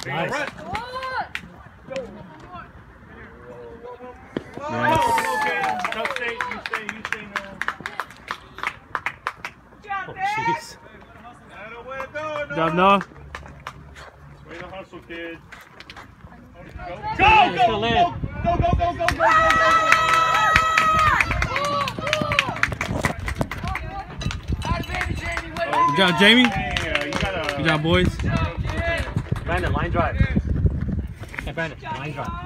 Nice. Nice. Oh, jeez. Good job, Noah. Way to hustle, kid. Good job, Jamie. Hey, you gotta... Good job, boys. Brandon, line drive. Hey, Brandon, line drive.